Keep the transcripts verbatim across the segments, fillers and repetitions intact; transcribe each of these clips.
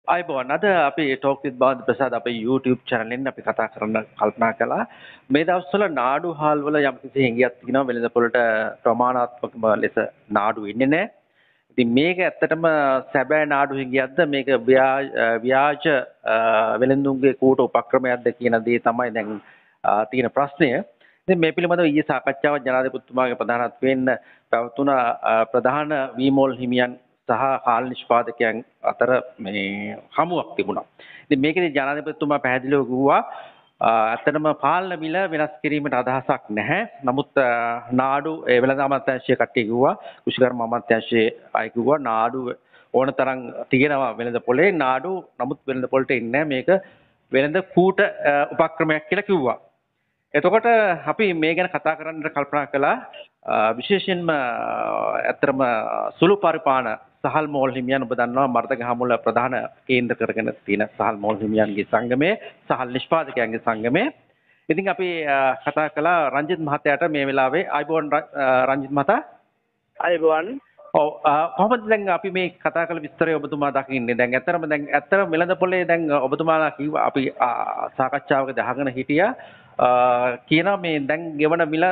අයිබෝන් අද අපි ටෝක් විත් බාන්ද් ප්‍රසාද් අපේ YouTube channel එකෙන් අපි කතා කරන්න කල්පනා කළා මේ දවස්වල නාඩු හාල් වල යම්කිසි හැඟියක් තියෙනවා වෙළඳපොළට ප්‍රමාණාත්මකව ලෙස නාඩු ඉන්නේ නැහැ. ඉතින් මේක ඇත්තටම සැබෑ නාඩු හිඟියක්ද මේක ව්‍යාජ ව්‍යාජ වෙළඳුන්ගේ කූට උපක්‍රමයක්ද කියන දේ තමයි දැන් තියෙන ප්‍රශ්නය. ඉතින් මේ පිළිබඳව ඊයේ සාකච්ඡාවක් ජනාධිපතිතුමාගේ ප්‍රධානත්වයෙන් පැවතුන ප්‍රධාන වීමෝල් හිමියන් සහ කාල නිෂ්පාදකයන් අතර මේ හමුවක් තිබුණා. ඉතින් මේකේදී ජනාධිපතිතුමා පැහැදිලිව කිව්වා ඇත්තටම පාලන මිල වෙනස් කිරීමට අදහසක් නැහැ. නමුත් නාඩු ඒ වෙළඳ අමාත්‍යාංශයේ කට්ටිය කිව්වා කුෂිකර්ම අමාත්‍යාංශයේ අය කිව්වා නාඩු ඕන තරම් තියෙනවා වෙළඳ පොලේ නාඩු නමුත් වෙළඳ පොලට එන්නේ මේක වෙළඳ කූට උපක්‍රමයක් කියලා කිව්වා. එතකොට අපි මේ ගැන කතා කරන්න කල්පනා කළා විශේෂයෙන්ම ඇත්තටම සුළු පරිපාලන සහල් මෝල් හිමියන් ඔබ දන්නවා මර්ධගහමුල්ල ප්‍රධාන කේන්ද්‍ර කරගෙන තියෙන සහල් මෝල් හිමියන්ගේ සංගමයේ සහල් නිෂ්පාදකයන්ගේ සංගමයේ. ඉතින් අපි කතා කළා රංජිත් මහත්තයාට මේ වෙලාවේ අයිබෝන් රංජිත් මහතා. අයිබෝන්. ඔව් කොහොමද දැන් අපි මේ කතා කළ විස්තරය ඔබතුමා දකින්නේ? දැන් ඇත්තටම දැන් ඇත්තටම වෙළඳ පොලේ දැන් ඔබතුමාලා කිව්වා අපි සාකච්ඡාවක දහගෙන හිටියා කියනවා මේ දැන් ගෙවන මිල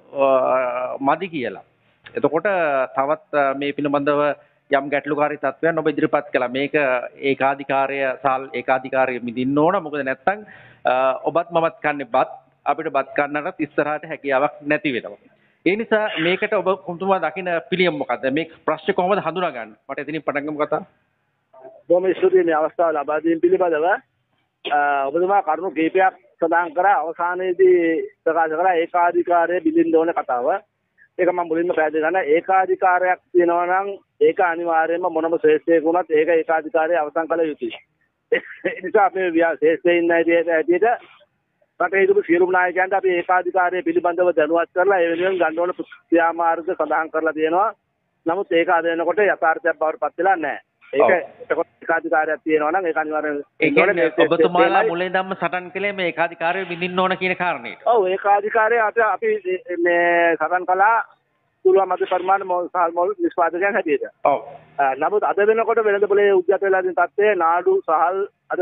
මදි කියලා. එතකොට තවත් මේ පිළිබඳව යම් ගැටලුකාරී තත්ත්වයන් ඔබ ඉදිරිපත් කළා. මේක ඒකාධිකාරය සාල් ඒකාධිකාරය මිදින්න ඕන. මොකද නැත්තම් ඔබත් මමත් කන්නේ බත් අපිට බත් කන්නටත් ඉස්සරහට හැකියාවක් නැති වෙනවා. ඒ නිසා මේකට ඔබ කොහොමද දකින පිළියම මොකද්ද? මේ ප්‍රශ්නේ කොහොමද හඳුනාගන්නේ? මට එතනින් පටන් ගමු කතාව. බොහොම ස්තුතියි මේ අවස්ථාව ලබා දීම පිළිබඳව. ඔබතුමා කරුණු කීපයක් සඳහන් කරා අවසානයේදී ප්‍රකාශ කරා ඒකාධිකාරය බිඳින්න ඕන කතාව. ඒක මම මුලින්ම පැහැදිලි කරනවා. ඒකාධිකාරයක් තියෙනවා නම් ඒක අනිවාර්යයෙන්ම මොනම ශ්‍රේෂ්ඨයෙකු වුණත් ඒක ඒකාධිකාරය අවසන් කළ යුතුයි. ඒ නිසා අපි ශ්‍රේෂ්ඨයේ ඉන්න ඇයිද රටේ හිටපු සියලුම නායකයන්ට අපි ඒකාධිකාරය පිළිබඳව දැනුවත් කරලා ඒ වෙනුවෙන් ගන්න ඕන ක්‍රියාමාර්ග සඳහන් කරලා තියෙනවා. නමුත් ඒක අද වෙනකොට යථාර්ථයක් බවට පත් වෙලා නැහැ. ඒක එතකොට ඒකාධිකාරයක් තියෙනවා නම් ඒක අනිවාර්යෙන් ඒ කියන්නේ ඔබතුමාලා මුලින් ධම්ම සටන් කළේ මේ ඒකාධිකාරය විඳින්න ඕන කියන කාරණේට. ඔව් ඒකාධිකාරය අපි මේ සටන් කළා සුළු මධ්‍ය පරිමාණ මොල් සහල් මොල් නිෂ්පාදකයන් හැටියට. ඔව්. නමුත් අද වෙනකොට වෙළඳ පොලේ උද්ගත වෙලා තියෙන තත්ත්වයේ නාඩු සහල් අද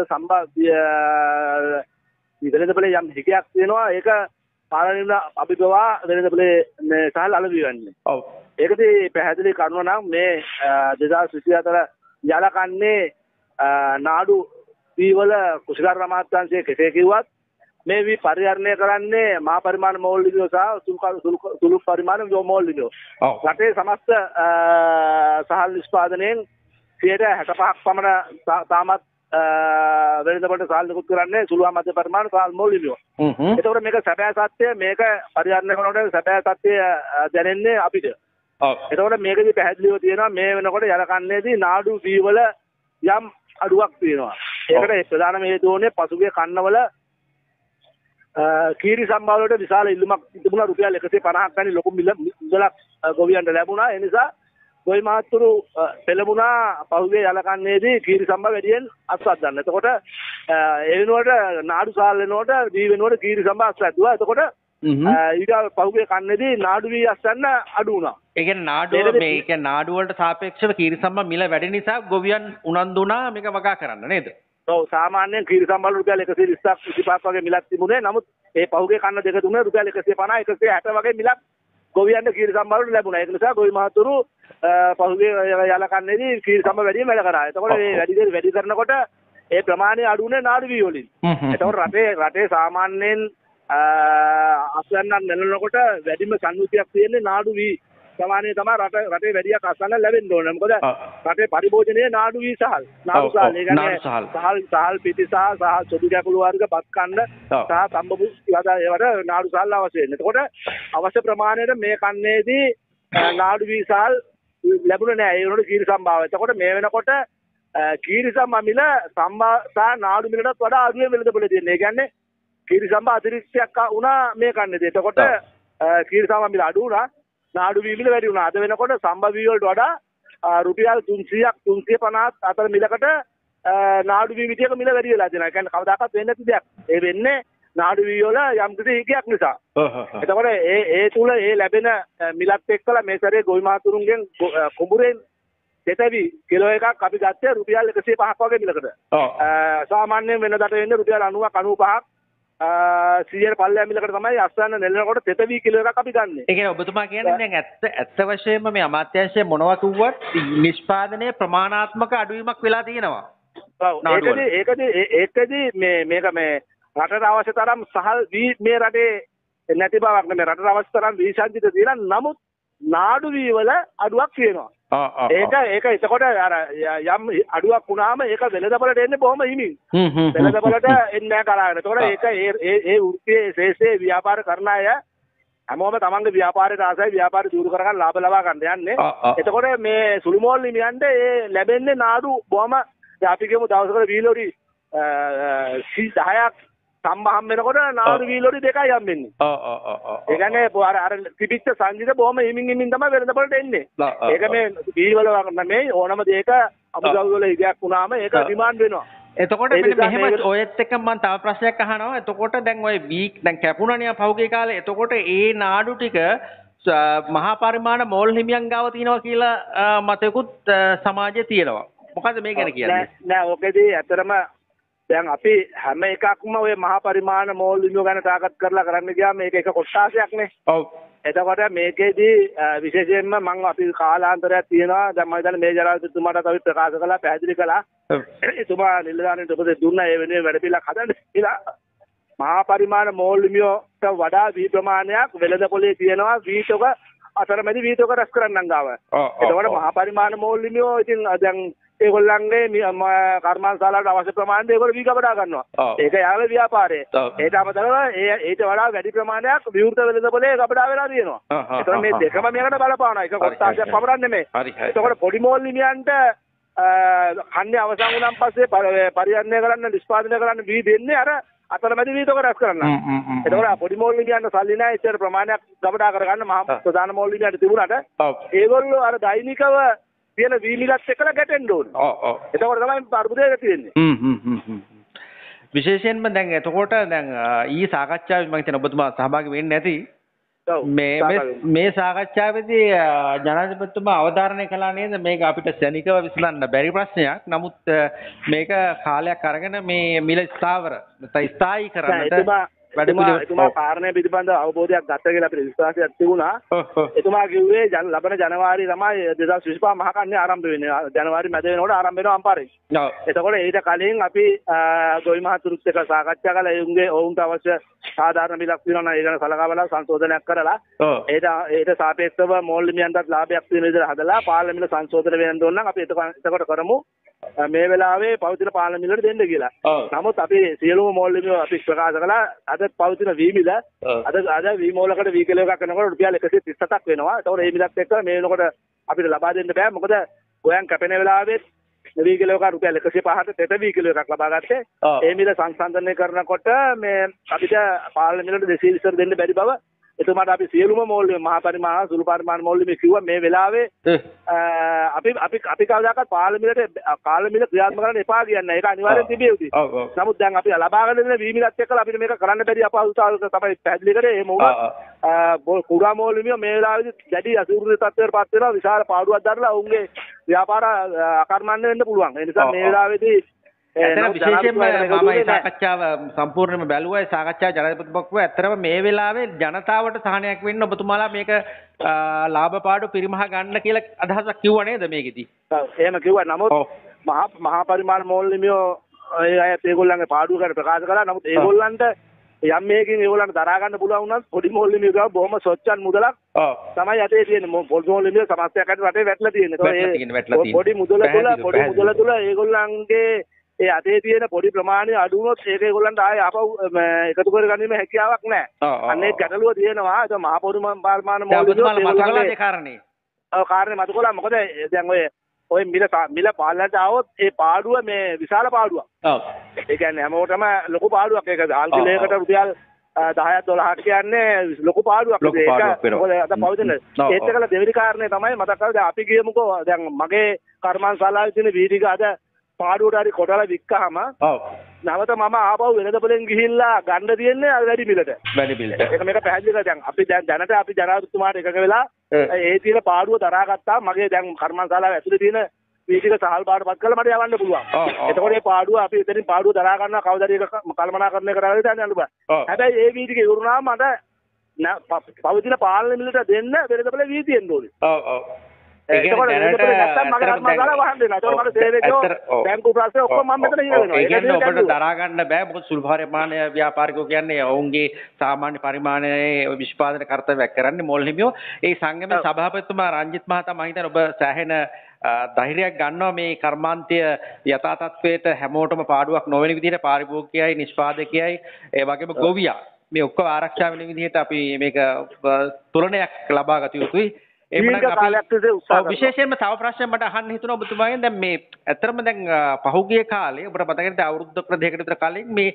සම්බන්ධ වෙළඳ පොලේ යම් හිකයක් තියෙනවා. ඒක පාලනය අභිබවා වෙළඳ පොලේ මේ සහල් අලවි වෙන්නේ. ඔව්. ඒකදී පැහැදිලි කරනවා නම් මේ දෙදාස් විසිහතර යලකන්නේ නාඩු වීවල කුෂිකර්ම අමාත්‍යාංශයේ කෙසේ කිව්වත් මේ වී පරිහරණය කරන්නේ මහා පරිමාණ මෝල් ලියෝ සහ සුළු පරිමාණ මෝල් ලියෝ. රටේ සමස්ත සහල් නිෂ්පාදනයෙන් සියයට හැටපහක් පමණ තාමත් වෙළඳපොළට සහල් නිකුත් කරන්නේ සුළු මධ්‍ය පරිමාණ සහල් මෝල් ලියෝ. ඒතකොට මේක සැබෑ සත්‍ය මේක පරිහරණය කරනකොට සැබෑ සත්‍ය දැනෙන්නේ අපිට. ඔව්. එතකොට මේකදී පැහැදිලිව තියෙනවා මේ වෙනකොට යලකන්නේදී නාඩු වීවල යම් අඩුවක් තියෙනවා. ඒකට ප්‍රධානම හේතුව උනේ පසුගිය කන්නවල කීරි සම්භාර වලට විශාල ඉල්ලුමක් තිබුණා. රුපියල් එකසිය පනහක් වැනි ලොකු මුදලක් ගොවියන්ට ලැබුණා. ඒ නිසා ගොවි මහත්තුරු පෙළඹුණා පහුගිය යලකන්නේදී කීරි සම්භාර වැඩියෙන් අස්වත් ගන්න. එතකොට ඒ වෙනුවට නාඩු සාල් වෙනකොට දී වෙනුවට කීරි සම්භාර අස්වැද්දුවා. එතකොට ඊට පහුගිය කන්නේදී නාඩු වී අස්වැන්න අඩු වුණා. ඒ කියන්නේ නාඩුව මේ කියන්නේ නාඩු වලට සාපේක්ෂව කීරි සම්භාර මිල වැඩි නිසා ගොවියන් උනන්දු වුණා මේක වගා කරන්න නේද? ඔව් සාමාන්‍යයෙන් කීරි සම්බල රුපියල් එකසිය විස්සක් විසිපහක් වගේ මිලක් තිබුණේ. නමුත් ඒ පහුගිය කන්න දෙක තුනේ රුපියල් එකසිය පනහ එකසිය හැට වගේ මිලක් ගොවියන්ට කීරි සම්බල ලැබුණා. ඒක නිසා ගොවි මහතුරු පහුගිය යලකන්නේදී කීරි සම්බල වැඩිම වැඩ කරා. එතකොට මේ වැඩි වැඩි කරනකොට ඒ ප්‍රමාණය අඩු වුණේ නාඩු වී වලින්. එතකොට රටේ රටේ සාමාන්‍යයෙන් අස්වැන්නක් නෙලනකොට වැඩිම සංයුතියක් තියෙන්නේ නාඩු වී සමානයේ තමයි රට රටේ වැඩියක් අස්වැන්න ලැබෙන්න ඕනේ. මොකද රටේ පරිභෝජනයේ නාඩු වී සහල්. නාඩු සහල්. ඒ කියන්නේ සහල් සහල් පිටි සහ සහ සොදු කැකුළු වර්ග බත් කන්න සහ සම්බපු ඒවට නාඩු සහල් අවශ්‍ය වෙනවා. එතකොට අවශ්‍ය ප්‍රමාණයට මේ කන්නේදී නාඩු වී සහල් ලැබුණේ නැහැ. ඒ වෙනකොට කීරි සම්භාව. එතකොට මේ වෙනකොට කීරි සම්භා මිල සම්භා සහ නාඩු මිලටත් වඩා අඩුවේ වෙළඳ පොලේ තියෙනවා. ඒ කියන්නේ කීරි සම්භා අතිරික්තයක් වුණා මේ කන්නේදී. එතකොට කීරි සම්භා මිල අඩු වුණා. නාඩු වී මිල වැඩි වුණා. අද වෙනකොට සම්භා වී වලට වඩා රුපියල් තුන්සීයක් තුන්සිය පනහක් අතර මිලකට නාඩු වී මිටියක මිල වැඩි වෙලා තියෙනවා. ඒ කියන්නේ කවදාකවත් වෙන්නේ නැති දෙයක්. ඒ වෙන්නේ නාඩු වී වල යම් කිසි හිගයක් නිසා. එතකොට ඒ ඒ තුල ඒ ලැබෙන මිලත් එක්කලා මේ සැරේ ගොවි මහතුරුන්ගෙන් කුඹුරෙන් තෙතවි කිලෝ එකක් අපි ගත්තේ රුපියල් එකසිය පහක් වගේ මිලකට. ඔව්. සාමාන්‍යයෙන් වෙනදාට වෙන්නේ රුපියල් අනූවක් අනූපහක් සීයට පල්ලෙහා මිලකට තමයි අස්වැන්න නෙලනකොට තෙතවි කිලෝ එකක් අපි ගන්නෙ. ඒ කියන්නේ ඔබතුමා කියන්නේ දැන් ඇත්ත ඇත්ත වශයෙන්ම මේ අමාත්‍යාංශය මොනවා කිව්වත් නිෂ්පාදනයේ ප්‍රමාණාත්මක අඩුවීමක් වෙලා තියෙනවා. ඔව්. ඒකදී ඒකදී ඒකදී මේ මේක මේ රටට අවශ්‍ය තරම් සහල් වී මේ රටේ නැති බවක් නෙමෙයි. රටට අවශ්‍ය තරම් වී සංචිත තියෙනවා. නමුත් නාඩු වී වල අඩුවක් තියෙනවා. ඒක ඒක එතකොට අර යම් අඩුවක් වුණාම ඒක වෙළඳපොළට එන්නේ බොහොම හිමින්. හ්ම් හ්ම්. වෙළඳපොළට එන්නේ නැහැ කරාගෙන. එතකොට ඒක ඒ ඒ වෘත්තියේ ශේෂයේ ව්‍යාපාර කරන අය හැමෝම තමන්ගේ ව්‍යාපාරයට ආසයි ව්‍යාපාරය දියුණු කරගන්න ලාභ ලබා ගන්න යන්නේ. එතකොට මේ සුළු මෝල් නිමියන්ට ඒ ලැබෙන්නේ නාඩු බොහොම අපි කියමු දවසකට වීලොරි දහයක් සම්බහම් වෙනකොට නාඩු වීලොරි දෙකයි හම්බෙන්නේ. ඔව් ඔව් ඔව්. ඒ කියන්නේ අර අර තිබිච්ච සංජිත බොහොම හිමින් හිමින් තමයි වෙළඳපොළට එන්නේ. ඒක මේ වී වල නෙමෙයි ඕනම දෙයක අමුද්‍රව්‍ය වල ඉගයක් වුණාම ඒක ඩිමාන්ඩ් වෙනවා. එතකොට මෙන්න මෙහෙම ඔයත් එක්ක මම තව ප්‍රශ්නයක් අහනවා. එතකොට දැන් ඔය වීක් දැන් කැපුණානේ පහුගිය කාලේ. එතකොට ඒ නාඩු ටික මහා පරිමාණ මෝල් හිමියන් ගාව තියෙනවා කියලා මතයකුත් සමාජයේ තියෙනවා. මොකද්ද මේ ගැන කියන්නේ? නෑ ඕකේදී ඇත්තටම දැන් අපි හැම එකක්ම ඔය මහා පරිමාණ මෝල් හිමියෝ ගැන තාකත් කරලා කරන්න ගියාම මේක එක කොටසක් නේ. ඔව්. එතකොට මේකේදී විශේෂයෙන්ම මම අපි කාලාන්තරයක් තියෙනවා. දැන් මම හිතන්නේ මේ ජනාධිපතිතුමාට අපි ප්‍රකාශ කළා පැහැදිලි කළා. එතුමා නිලධාරීන්ට උපදෙස් දුන්නා ඒ වෙනුවෙන් වැඩ පිළිවෙලක් හදන්න කියලා. මහා පරිමාණ මෝල් හිමියෝට වඩා වී ප්‍රමාණයක් වෙළඳපොලේ තියෙනවා වීතක අතරමැදි වීතක රැස් කරන්නන් ගාව. එතකොට මහා පරිමාණ මෝල් හිමියෝ ඉතින් දැන් ඒගොල්ලන්ගේ කර්මාන්තශාලාවට අවශ්‍ය ප්‍රමාණයට ඒගොල්ලෝ වී කපඩා ගන්නවා. ඒක යාවේ ව්‍යාපාරය. ඒට අමතරව ඒ ඊට වඩා වැඩි ප්‍රමාණයක් විවෘත වෙළඳපොලේ කපඩා වෙලා තියෙනවා. එතකොට මේ දෙකම මේකට බලපානවා. ඒක කොටසක් පමණක් නෙමෙයි. එතකොට පොඩි මෝල් හිමියන්ට කන්නේ අවසන් වුණාන් පස්සේ පරිහරණය කරන්න නිෂ්පාදනය කරන්න වී දෙන්නේ අර අතරමැදි වීතක රැස් කරන්න. එතකොට පොඩි මෝල් හිමියන්ට සල්ලි නැහැ ඉච්චර ප්‍රමාණයක් ගබඩා කරගන්න මහා ප්‍රධාන මෝල් හිමියන්ට තිබුණාට ඒගොල්ලෝ අර දෛනිකව තියෙන වී මිලත් එක්කලා ගැටෙන්න ඕනේ. ඔව් ඔව්. එතකොට තමයි අර්බුදයක තියෙන්නේ. හ්ම් හ්ම් හ්ම්. විශේෂයෙන්ම දැන් එතකොට දැන් ඊ සාකච්ඡාවේ මම හිතන ඔබතුමා සහභාගී වෙන්නේ නැති. මේ මේ සාකච්ඡාවේදී ජනාධිපතිතුමා අවධාරණය කළා නේද මේක අපිට ශනිකව විසඳන්න බැරි ප්‍රශ්නයක්. නමුත් මේක කාලයක් අරගෙන මේ මිල ස්ථාවර නැත්නම් ස්ථායී කරන්නට එතුමා කාරණය පිළිබඳව අවබෝධයක් ගත්ත කියලා අපිට විශ්වාසයක් තිබුණා. එතුමා කිව්වේ ලබන ජනවාරි තමයි දෙදාස් විසිපහ මහ කන්නේ ආරම්භ වෙන්නේ. ජනවාරි මැද වෙනකොට ආරම්භ වෙනවා අම්පාරේ. එතකොට ඊට කලින් අපි ගොවි මහතුරුත් එක්ක සාකච්ඡා කළා. ඒ උන්ගේ ඔවුන්ට අවශ්‍ය සාධාරණ මිලක් තියෙනවා නම් ඒ ගැන සලකා බලලා සංශෝධනයක් කරලා ඊට ඊට සාපේක්ෂව මෝල් හිමියන්ටත් ලාභයක් තියෙන විදිහට හදලා පාලන මිල සංශෝධන වෙන්න ඕන නම් අපි එතකොට කරමු. මේ වෙලාවේ පවතින පාලන මිලට දෙන්න කියලා. නමුත් අපි සියලුම මෝල් හිමියෝ අපි ප්‍රකාශ කළා අද පවතින වී මිල අද අද වී මෝලකට වී කිලෝ එකක් කරනකොට රුපියල් එකසිය තිස් හතක් වෙනවා. ඒතකොට මේ මිලත් එක්ක මේ වෙනකොට අපිට ලබා දෙන්න බෑ. මොකද ගෝයන් කැපෙන වෙලාවෙත් වී කිලෝ එකක් රුපියල් එකසිය පහට තෙත වී කිලෝ එකක් ලබා ගත්තේ. ඒ මිල සංසන්දනය කරනකොට මේ අපිට පාලන මිලට දෙසිය විස්තර දෙන්න බැරි බව එතුමාට අපි සියලුම මෝල් මහා පරිමාණ සුළු පරිමාණ මෝල් මේ කිව්වා මේ වෙලාවේ අපි අපි අපි කවදාකවත් පාර්ලිමේන්තුවට පාර්ලිමේන්තුව ක්‍රියාත්මක කරන්න එපා කියන්නේ. ඒක අනිවාර්යෙන් තිබිය යුතුයි. නමුත් දැන් අපි ලබාගෙන දෙන වී මිලත් එක්කලා අපිට මේක කරන්න බැරි අපහසුතාවයක තමයි පැහැදිලි කරේ. ඒ මොකද කුඩා මෝල් හිමියෝ මේ වෙලාවේදී දැඩි අසීරුද තත්ත්වයකට පත් වෙනවා. විශාල පාඩුවක් දරලා ඔවුන්ගේ ව්‍යාපාර අකර්මණ්‍ය වෙන්න පුළුවන්. ඒ නිසා මේ වෙලාවේදී ඇත්තට විශේෂයෙන්ම මම මේ සාකච්ඡාව සම්පූර්ණයෙන්ම බැලුවා. ඒ සාකච්ඡාව ජනාධිපතිතුමා ඇත්තටම මේ වෙලාවේ ජනතාවට සහනයක් වෙන්න ඔබතුමාලා මේක ලාභ පාඩු පිරිමහ ගන්න කියලා අදහසක් කිව්වා නේද මේකෙදි? ඔව් එහෙම කිව්වා. නමුත් මහා මහා පරිමාණ මෝල් හිමියෝ ඒ අයත් ඒගොල්ලන්ගේ පාඩුව ගැන ප්‍රකාශ කළා. නමුත් ඒගොල්ලන්ට යම් මේකින් ඒගොල්ලන්ට දරා ගන්න පුළුවන් වුණත් පොඩි මෝල් හිමියෝ ගාව බොහොම සොච්චන් මුදලක් තමයි යටේ තියෙන්නේ. පොඩි මෝල් හිමියෝ සමස්තයක් අතර රටේ වැටලා තියෙන්නේ. පොඩි මුදල තුල පොඩි මුදල තුල ඒගොල්ලන්ගේ ඒ අතේ තියෙන පොඩි ප්‍රමාණය අඩු වුණොත් ඒක ඒගොල්ලන්ට ආයේ ආපහු එකතු කරගැනීමේ හැකියාවක් නැහැ. අන්න ඒ ගැටලුව තියෙනවා. ඒක මහා පරිමාණ මෝල් හිමියෝ කාරණේ. ඔව් කාරණේ මත කළා. මොකද දැන් ඔය ඔය මිල මිල පාලනට ආවොත් ඒ පාඩුව මේ විශාල පාඩුවක්. ඔව්. ඒ කියන්නේ හැමෝටම ලොකු පාඩුවක්. ඒක ආල් කිලෝයකට රුපියල් දහයක් දොළහක් කියන්නේ ලොකු පාඩුවක්. ඒක මොකද අද පවතින ඒත් එකල දෙවෙනි කාරණේ තමයි මතක් කරලා දැන් අපි කියමුකෝ දැන් මගේ කර්මාන්තශාලාවේ තියෙන වීදික අද පාඩුවට හරි කොටලා වික්කහම ඔව් නැවත මම ආපහු වෙළඳපොලෙන් ගිහිල්ලා ගන්න තියෙන්නේ අර වැඩි මිලට. වැඩි පිළිට. ඒක මේක පැහැදිලි කරලා දැන් අපි දැන් දැනට අපි ජනාධිපතිතුමාට එකඟ වෙලා ඒ තියෙන පාඩුව දරාගත්තා. මගේ දැන් කර්මාන්තශාලාව ඇතුලේ තියෙන වීතික සහල් බාටපත් කරලා මට යවන්න පුළුවන්. එතකොට මේ පාඩුව අපි එතනින් පාඩුව දරා ගන්නවා කවදාද ඒක කළමනාකරණය කරලා යන්න බෑ. හැබැයි ඒ වීතික ඉවරුනාම මට පවතින පාලන මිලට දෙන්න වෙළඳපොලේ වීතියෙන් ඕනේ. ඔව් ඔව්. ඒකවල වෙළඳපොලේ නැත්තම් මගේ කර්මාන්තශාලාව වහන්න වෙනවා. ඒතකොට මට සේවකයෝ බැංකු ප්‍රශ්න ඔක්කොම මම මෙතන ඉන්න වෙනවා. ඒ කියන්නේ ඔබට දරා ගන්න බෑ. මොකද සුළු පරිමාණ ව්‍යාපාරිකයෝ කියන්නේ ඔවුන්ගේ සාමාන්‍ය පරිමාණයේ නිෂ්පාදන කර්තව්‍යයක් කරන්නේ මොල් හිමියෝ. ඒ සංගමේ සභාපතිතුමා රංජිත් මහතා මම හිතන්නේ ඔබ සෑහෙන ධෛර්යයක් ගන්නවා මේ කර්මාන්තය යථා තත්ත්වයට හැමෝටම පාඩුවක් නොවන විදිහට පාරිභෝගිකයයි නිෂ්පාදකයයි ඒ වගේම ගොවියා මේ ඔක්කොම ආරක්ෂා වෙන විදිහට අපි මේක තුලනයක් ලබා ගත යුතුයි. එහෙමනම් අපි විශේෂයෙන්ම තව ප්‍රශ්නයක් මට අහන්න හිතුණා ඔබතුමාගෙන්. දැන් මේ ඇත්තටම දැන් පහුගිය කාලේ ඔබට මතකද අවුරුද්දකට දෙකකට විතර කලින් මේ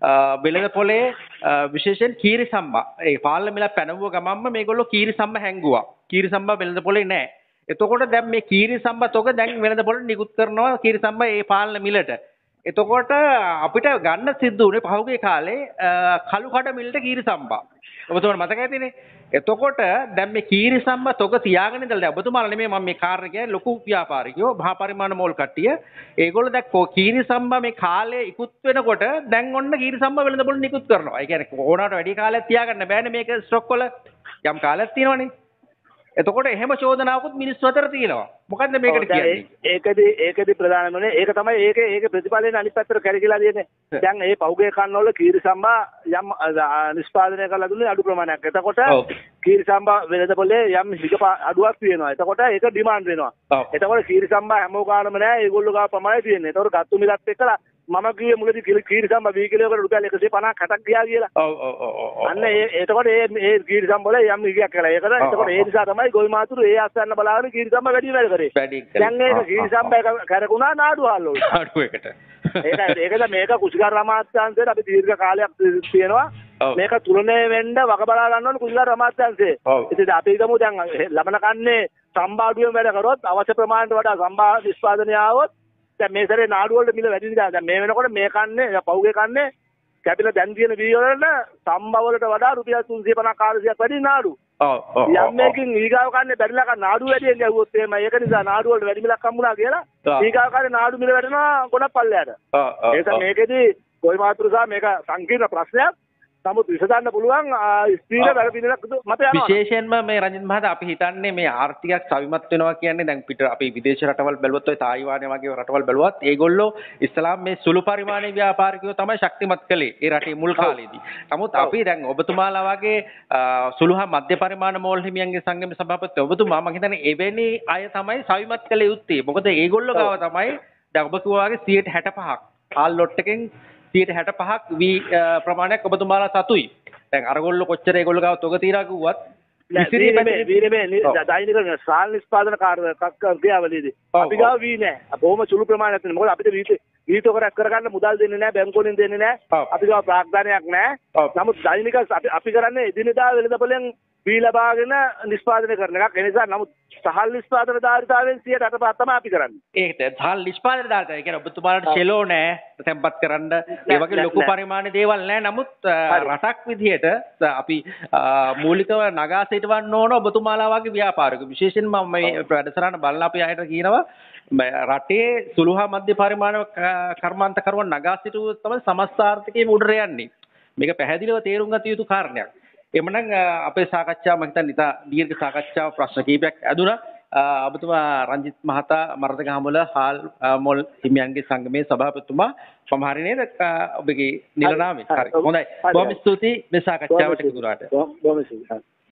වෙළඳ පොලේ විශේෂයෙන් කීරි සම්බා ඒ පාලන මිල පැනවුව ගමන්ම මේගොල්ලෝ කීරි සම්බා හැංගුවා. කීරි සම්බා වෙළඳ පොලේ නැහැ. එතකොට දැන් මේ කීරි සම්බා තොග දැන් වෙළඳ පොලේ නිකුත් කරනවා කීරි සම්බා ඒ පාලන මිලට. එතකොට අපිට ගන්න සිද්ධ වුණේ පහුගිය කාලේ කළු කඩ මිලට කීරි සම්බා. ඔබතුමාට මතක ඇතිනේ. එතකොට දැන් මේ කීරි සම්බා තොග තියාගෙන ඉඳලා දැන් ඔබතුමාලා නෙමෙයි මම මේ කාර්ය කියන්නේ ලොකු ව්‍යාපාරිකයෝ මහා පරිමාණ මෝල් කට්ටිය. ඒගොල්ලෝ දැන් කීරි සම්බා මේ කාලේ ඉක්ුත් වෙනකොට දැන් ඔන්න කීරි සම්බා වෙළඳ පොලේ නිකුත් කරනවා. ඒ කියන්නේ ඕනකට වැඩි කාලයක් තියාගන්න බෑනේ මේක ස්ටොක් වල. යම් කාලයක් තියෙනවනේ. එතකොට එහෙම චෝදනාවකුත් මිනිස්සු අතර තියෙනවා. මොකද්ද මේකට කියන්නේ? ඒකදී ඒකදී ප්‍රධානම වෙන්නේ ඒක තමයි ඒකේ ඒකේ ප්‍රතිඵලයෙන් අනිත් පැත්තට කැරකිලා තියෙන්නේ. දැන් මේ පහුගිය කන්නවල කීරි සම්බා යම් නිෂ්පාදනය කරලා දුන්නේ අඩු ප්‍රමාණයක්. එතකොට කීරි සම්බා වෙළඳපොලේ යම් හිග අඩුවක් තියෙනවා. එතකොට ඒක ඩිමාන්ඩ් වෙනවා. එතකොට කීරි සම්බා හැමෝ ගානම නෑ. ඒගොල්ලෝ ගාව ප්‍රමාණය තියෙන්නේ. එතකොට ගත්තු මිලත් එක්කලා මම කිව්වේ මුලදී කීරි සම්බා වී කිලෝකට රුපියල් එකසිය පනහක් හැටක් ගියා කියලා. ඔව් ඔව් ඔව්. අන්න ඒ එතකොට ඒ මේ කීරි සම්බා වල යම් හිගයක් කළා. ඒකද එතකොට ඒ නිසා තමයි ගොවි මාතුරු ඒ අස්සන්න බලාගෙන කීරි සම්බා වැඩි වැඩ කරේ. වැඩි කරේ. දැන් ඒක කීරි සම්බා කරකුණා නාඩු හාල් වල. නාඩු එකට. ඒක ඒකද මේක කුෂිකාර අමාත්‍යාංශයට අපි දීර්ඝ කාලයක් තියෙනවා. මේක තුලනය වෙන්න වග බලා ගන්න ඕනේ කුෂිකාර අමාත්‍යාංශේ. ඉතින් අපි හිතමු දැන් ලබන කන්නේ සම්බාඩුවෙන් වැඩ කරොත් අවශ්‍ය ප්‍රමාණයට වඩා සම්බා නිෂ්පාදනය ආවොත් දැන් මේ සැරේ නාඩු වලට මිල වැඩි නිසා දැන් මේ වෙනකොට මේ කන්නේ පහුගේ කන්නේ කැපිලා දැන් තියෙන වී වලට සම්බා වලට වඩා රුපියල් තුන්සිය පනහක් හාරසියක් වැඩි නාඩු. ඔව් ඔව්. යම් මේකින් ඊගාව කන්නේ බැරිලා කන නාඩු වැඩියෙන් ගැහුවොත් එහෙම ඒක නිසා නාඩු වලට වැඩි මිලක් හම්බුණා කියලා ඊගාව කන්නේ නාඩු මිල වැඩිනවා ගොඩක් පල්ලයට. ඔව් ඔව්. ඒක මේකෙදි ගොවි මාතෘ සහ මේක සංකීර්ණ ප්‍රශ්නයක්. නමුත් විසඳන්න පුළුවන් ස්ථීර වැඩ පිළිවෙලක් මත යනවා. විශේෂයෙන්ම මේ රංජිත් මහතා අපි හිතන්නේ මේ ආර්ථිකයක් සවිමත් වෙනවා කියන්නේ දැන් පිට අපි විදේශ රටවල් බැලුවොත් ඔය තායිවානය වගේ රටවල් බැලුවත් ඒගොල්ලෝ ඉස්ලාම් මේ සුළු පරිමාණයේ ව්‍යාපාරිකයෝ තමයි ශක්තිමත් කළේ ඒ රටේ මුල් කාලේදී. නමුත් අපි දැන් ඔබතුමාලා වගේ සුළු හා මධ්‍ය පරිමාණ මෝල් හිමියන්ගේ සංගම සභාපති ඔබතුමා මම හිතන්නේ එවැනි අය තමයි සවිමත් කළේ යුත්තේ. මොකද ඒගොල්ලෝ ගාව තමයි දැන් ඔබ කිව්වා වගේ සියයට හැටපහක් ආල් ලොට් එකෙන් සියයට හැටපහක් වී ප්‍රමාණයක් ඔබතුමාලා සතුයි. දැන් අරගොල්ලෝ කොච්චර ඒගොල්ලෝ ගාව තොග తీරා කිව්වත් විසිරීමේ වීරමේ දෛනික සාල් නිෂ්පාදන කාර්යවලදී අපි ගාව වී නෑ. බොහොම සුළු ප්‍රමාණයක් තියෙනවා. මොකද අපිට වී වී තොගයක් කරගන්න මුදල් දෙන්නේ නෑ, බැංකු වලින් දෙන්නේ නෑ. අපි ගාව ප්‍රාග්ධානයක් නෑ. නමුත් දෛනික අපි කරන්නේ එදිනෙදා වෙළඳපොලෙන් වී ලබාගෙන නිෂ්පාදනය කරන එකක්. ඒ නිසා නමුත් සහල් නිෂ්පාදන ධාරිතාවෙන් සියයට අටපහක් තමයි අපි කරන්නේ. ඒකට සහල් නිෂ්පාදන ධාරිතාව. ඒ කියන්නේ ඔබතුමාලට ෂෙලෝ නෑ, තැම්පත් කරන්න ඒ වගේ ලොකු පරිමාණ දේවල් නෑ. නමුත් රටක් විදිහට අපි මූලිකව නගා සිටවන්න ඕන ඔබතුමාලා වගේ ව්‍යාපාරික. විශේෂයෙන්ම මම මේ වැඩසටහන බලලා අපි අයට කියනවා රටේ සුළු හා මධ්‍ය පරිමාණ කර්මාන්තකරුවන් නගා සිටුවොත් තමයි සමස්ත ආර්ථිකයේ උඩට යන්නේ. මේක පැහැදිලිව තේරුම් ගත යුතු කාරණයක්. එමනම් අපේ සාකච්ඡාව මම හිතන්නේ ඉතා දීර්ඝ සාකච්ඡාවක් ප්‍රශ්න කිහිපයක් ඇදුණා. ඔබතුමා රංජිත් මහතා මරදගහමුල හාල් මොල් හිමියන්ගේ සංගමේ සභාපතිතුමා මම හරි නේද ඔබගේ නිල නාමය? හරි. හොඳයි. බොහොම ස්තුතියි මේ සාකච්ඡාවට එකතු වුණාට. බොහොම ස්තුතියි.